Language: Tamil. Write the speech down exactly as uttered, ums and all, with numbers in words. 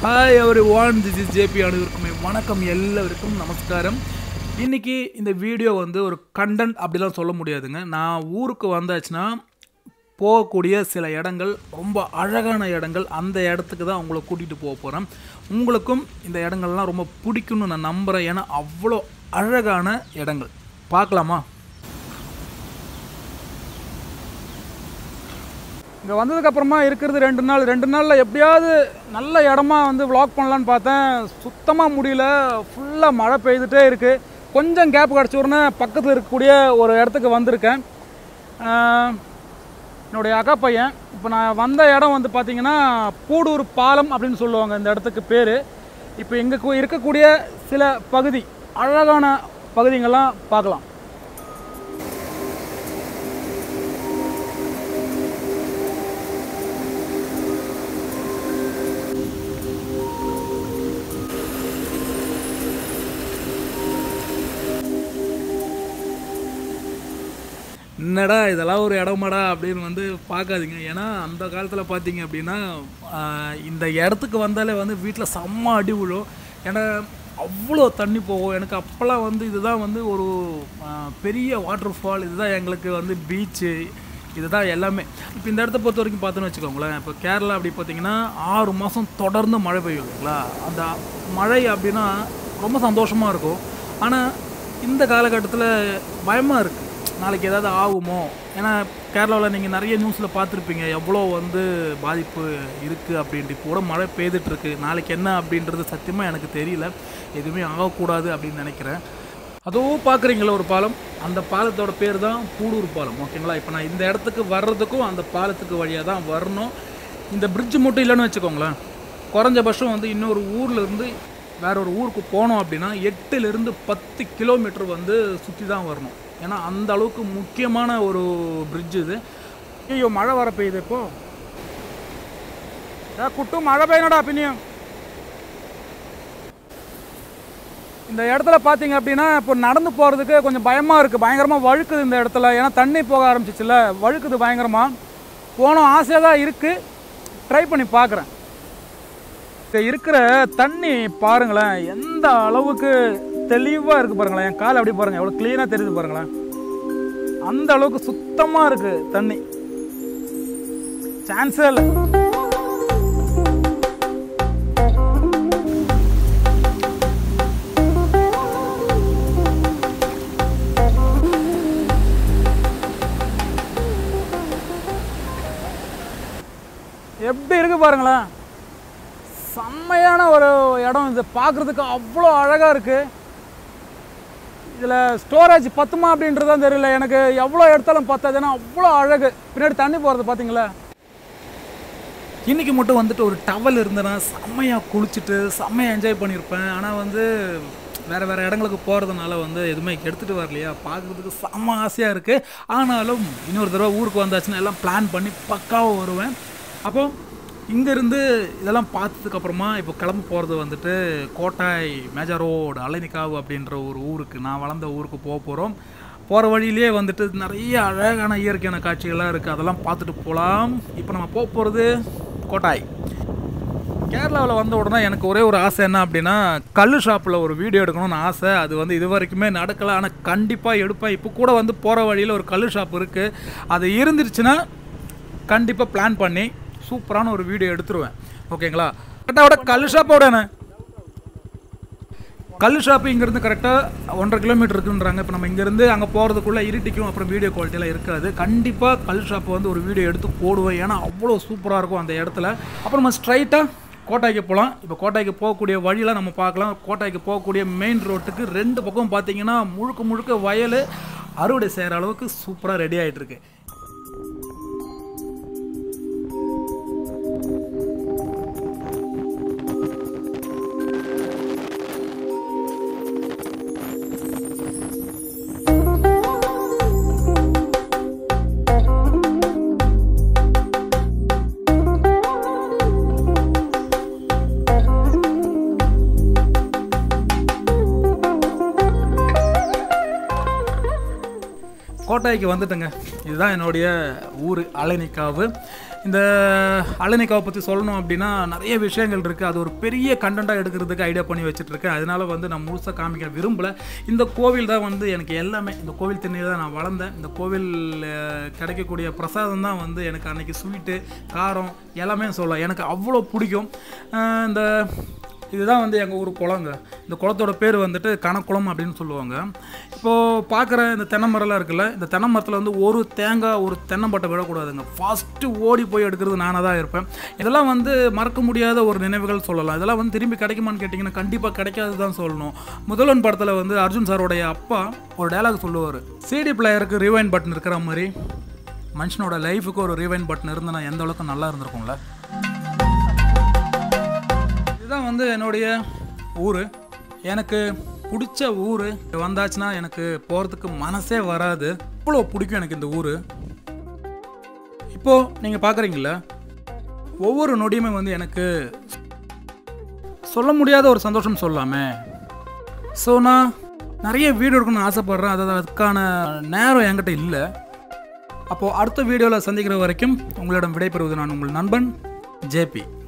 Hi everyone, this is JP. அனைவருக்குமே வணக்கம், எல்லாருக்கும் நமஸ்காரம். இன்றைக்கி இந்த வீடியோ வந்து ஒரு கண்டென்ட் அப்படிலாம் சொல்ல முடியாதுங்க. நான் ஊருக்கு வந்தாச்சுன்னா போகக்கூடிய சில இடங்கள், ரொம்ப அழகான இடங்கள், அந்த இடத்துக்கு தான் உங்களை கூட்டிகிட்டு போக போகிறேன். உங்களுக்கும் இந்த இடங்கள்லாம் ரொம்ப பிடிக்கும்னு நான் நம்புகிறேன். ஏன்னா அவ்வளோ அழகான இடங்கள். பார்க்கலாமா? இங்கே வந்ததுக்கப்புறமா இருக்கிறது ரெண்டு நாள் ரெண்டு நாளில் எப்படியாவது நல்ல இடமா வந்து விளாக் பண்ணலான்னு பார்த்தேன். சுத்தமாக முடியல. ஃபுல்லாக மழை பெய்துகிட்டே இருக்குது. கொஞ்சம் கேப் கிடச்ச உடனே பக்கத்தில் இருக்கக்கூடிய ஒரு இடத்துக்கு வந்திருக்கேன். என்னுடைய அக்கா பையன். இப்போ நான் வந்த இடம் வந்து பார்த்திங்கன்னா பூடூர் பாலம் அப்படின்னு சொல்லுவாங்க இந்த இடத்துக்கு பேர். இப்போ இங்கே இருக்கக்கூடிய சில பகுதி, அழகான பகுதிங்கள்லாம் பார்க்கலாம். என்னடா இதெல்லாம் ஒரு இடமாடா அப்படின்னு வந்து பார்க்காதீங்க. ஏன்னா அந்த காலத்தில் பார்த்தீங்க அப்படின்னா இந்த இடத்துக்கு வந்தாலே வந்து வீட்டில் செம்ம அடி விழும். ஏன்னா அவ்வளோ தண்ணி போகும். எனக்கு அப்போல்லாம் வந்து இதுதான் வந்து ஒரு பெரிய வாட்டர் ஃபால், இதுதான் எங்களுக்கு வந்து பீச்சு, இதுதான் எல்லாமே. இப்போ இந்த இடத்த பொறுத்த வரைக்கும் பார்த்தோன்னு வச்சுக்கோங்களேன். இப்போ கேரளா அப்படி பார்த்தீங்கன்னா ஆறு மாதம் தொடர்ந்து மழை பெய்யும் இல்லைங்களா. அந்த மழை அப்படின்னா ரொம்ப சந்தோஷமாக இருக்கும். ஆனால் இந்த காலகட்டத்தில் பயமாக இருக்குது, நாளைக்கு ஏதாவது ஆகுமோ. ஏன்னா கேரளாவில் நீங்கள் நிறைய நியூஸில் பார்த்துருப்பீங்க எவ்வளோ வந்து பாதிப்பு இருக்குது அப்படின்ட்டு. கூட மழை பெய்துட்ருக்கு. நாளைக்கு என்ன அப்படின்றது சத்தியமாக எனக்கு தெரியல. எதுவுமே ஆகக்கூடாது அப்படின்னு நினைக்கிறேன். அதுவும் பார்க்குறீங்களா ஒரு பாலம், அந்த பாலத்தோட பேர் தான் பூடூர் பாலம். ஓகேங்களா. இப்போ நான் இந்த இடத்துக்கு வர்றதுக்கும் அந்த பாலத்துக்கு வழியாக தான் வரணும். இந்த பிரிட்ஜு மட்டும் இல்லைன்னு வச்சுக்கோங்களேன், குறைஞ்சபட்சம் வந்து இன்னொரு ஊரில் இருந்து வேற ஒரு ஊருக்கு போனோம் அப்படின்னா எட்டுலேருந்து பத்து கிலோமீட்டர் வந்து சுற்றி தான் வரணும். ஏன்னா அந்த அளவுக்கு முக்கியமான ஒரு பிரிட்ஜ் இது. ஐயோ மழை வர பெய்யுது. இப்போ குட்டு மழை பெய்யணுடா பின்னியும். இந்த இடத்துல பார்த்தீங்க அப்படின்னா இப்போ நடந்து போகிறதுக்கு கொஞ்சம் பயமாக இருக்குது. பயங்கரமாக வழுக்குது இந்த இடத்துல. ஏன்னா தண்ணி போக ஆரம்பிச்சிச்சுல, வழுக்குது பயங்கரமாக. போனோம் ஆசையாக தான் இருக்குது, ட்ரை பண்ணி பார்க்குறேன். இருக்கிற தண்ணி பாருங்களேன், எந்த அளவுக்கு தெளிவாக இருக்குது பாருங்களேன். என் கால் அப்படி பாருங்கள், எவ்வளோ க்ளீனாக தெரியுது பாருங்களேன். அந்த அளவுக்கு சுத்தமாக இருக்குது தண்ணி, சான்ஸே இல்லை. எப்படி இருக்கு பாருங்களேன், செம்மையான ஒரு இடம் இது. பார்க்குறதுக்கு அவ்வளோ அழகாக இருக்குது. இதில் ஸ்டோரேஜ் பத்துமா அப்படின்றதான் தெரியல எனக்கு. எவ்வளோ எடுத்தாலும் பத்தாது, ஏன்னா அவ்வளோ அழகு. பின்னாடி தண்ணி போகிறது பார்த்தீங்களா. இன்றைக்கி மட்டும் வந்துட்டு ஒரு டவல் இருந்தேன்னா செம்மையாக குளிச்சுட்டு செம்மையாக என்ஜாய் பண்ணியிருப்பேன். ஆனால் வந்து வேறு வேறு இடங்களுக்கு போகிறதுனால வந்து எதுவுமே எடுத்துகிட்டு வரலையா. பார்க்குறதுக்கு செம்ம ஆசையாக இருக்குது. ஆனாலும் இன்னொரு தடவை ஊருக்கு வந்தாச்சுன்னா எல்லாம் பிளான் பண்ணி பக்காவாக வருவேன். அப்போ இங்கேருந்து இதெல்லாம் பார்த்ததுக்கப்புறமா இப்போ கிளம்ப போகிறது வந்துட்டு கோட்டாய் மேஜர் ரோடு அலைனிக்காவு அப்படின்ற ஒரு ஊருக்கு, நான் வளர்ந்த ஊருக்கு போக போகிறோம். போகிற வழியிலே வந்துட்டு நிறைய அழகான இயற்கையான காட்சிகள்லாம் இருக்குது, அதெல்லாம் பார்த்துட்டு போகலாம். இப்போ நம்ம போக போகிறது கோட்டாய். கேரளாவில் வந்த உடனே எனக்கு ஒரே ஒரு ஆசை என்ன அப்படின்னா, கல் ஷாப்பில் ஒரு வீடியோ எடுக்கணும்னு ஆசை. அது வந்து இது வரைக்குமே நடக்கலை, ஆனால் கண்டிப்பாக எடுப்பேன். இப்போ கூட வந்து போகிற வழியில் ஒரு கல் ஷாப் இருக்குது. அது இருந்துருச்சுன்னா கண்டிப்பாக பிளான் பண்ணி சூப்பரான ஒரு வீடியோ எடுத்துருவேன். ஓகேங்களா. கரெக்டாக கல் ஷாப்போட கல் ஷாப்பு இங்கேருந்து கரெக்டாக ஒன்றரை கிலோமீட்டர் இருக்குன்றாங்க. இப்போ நம்ம இங்கேருந்து அங்கே போகிறதுக்குள்ளே இருட்டிக்கும், அப்புறம் வீடியோ குவாலிட்டியெலாம் இருக்காது. கண்டிப்பாக கல் ஷாப்பு வந்து ஒரு வீடியோ எடுத்து போடுவேன், ஏன்னா அவ்வளோ சூப்பராக இருக்கும் அந்த இடத்துல. அப்புறம் நம்ம ஸ்ட்ரைட்டாக கோட்டாய்க்கு போகலாம். இப்போ கோட்டாய்க்கு போகக்கூடிய வழியெலாம் நம்ம பார்க்கலாம். கோட்டாய்க்கு போகக்கூடிய மெயின் ரோட்டுக்கு ரெண்டு பக்கம் பார்த்தீங்கன்னா முழுக்க முழுக்க வயல், அறுவடை செய்கிற அளவுக்கு சூப்பராக ரெடி ஆகிட்டுருக்கு. கோட்டாய்க்கு வந்துட்டுங்க. இதுதான் என்னுடைய ஊர் அலைனிக்காவு. இந்த அலனிக்காவை பற்றி சொல்லணும் அப்படின்னா நிறைய விஷயங்கள் இருக்குது. அது ஒரு பெரிய கண்டென்ட்டாக எடுக்கிறதுக்கு ஐடியா பண்ணி வச்சுட்ருக்கேன். அதனால் வந்து நான் முழுசாக காமிக்க விரும்பலை. இந்த கோவில் தான் வந்து எனக்கு எல்லாமே. இந்த கோவில் திண்ணையில் தான் நான் வளர்ந்தேன். இந்த கோவில் கிடைக்கக்கூடிய பிரசாதம் தான் வந்து எனக்கு அன்றைக்கி ஸ்வீட்டு காரம் எல்லாமே சொல்லலாம். எனக்கு அவ்வளோ பிடிக்கும். இந்த இதுதான் வந்து எங்கள் ஊர் குளங்க. இந்த குளத்தோட பேர் வந்துட்டு கணக்குளம் அப்படின்னு சொல்லுவாங்க. இப்போது பார்க்குற இந்த தென்னை மரம்லாம் இருக்குல்ல, இந்த தென்னை மரத்தில் வந்து ஒரு தேங்காய் ஒரு தென்னம்பட்டை விடக்கூடாதுங்க. ஃபஸ்ட்டு ஓடி போய் எடுக்கிறது நானாக தான் இருப்பேன். இதெல்லாம் வந்து மறக்க முடியாத ஒரு நினைவுகள் சொல்லலாம். இதெல்லாம் வந்து திரும்பி கிடைக்குமான்னு கேட்டிங்கன்னா கண்டிப்பாக கிடைக்காது தான் சொல்லணும். முதல்வன் படத்தில் வந்து அர்ஜுன் சாரோடைய அப்பா ஒரு டைலாக் சொல்லுவார், சிடி பிளேயருக்கு ரீவைண்ட் பட்டன் இருக்கிற மாதிரி மனுஷனோட லைஃபுக்கு ஒரு ரீவைண்ட் பட்டன் இருந்தனா எந்த அளவுக்கு நல்லா இருந்திருக்கும்ல. இதுதான் வந்து என்னுடைய ஊர். எனக்கு பிடிச்ச ஊர். வந்தாச்சுன்னா எனக்கு போகிறதுக்கு மனசே வராது. அவ்வளோ பிடிக்கும் எனக்கு இந்த ஊர். இப்போது நீங்கள் பார்க்குறீங்கள, ஒவ்வொரு நொடியுமே வந்து எனக்கு சொல்ல முடியாத ஒரு சந்தோஷம் சொல்லாமே. ஸோ நான் நிறைய வீடியோ எடுக்கணும்னு ஆசைப்பட்றேன். அதாவது அதுக்கான நேரம் என்கிட்ட இல்லை. அப்போது அடுத்த வீடியோவில் சந்திக்கிற வரைக்கும் உங்களிடம் விடைபெறுவது நான் உங்கள் நண்பன் ஜேபி.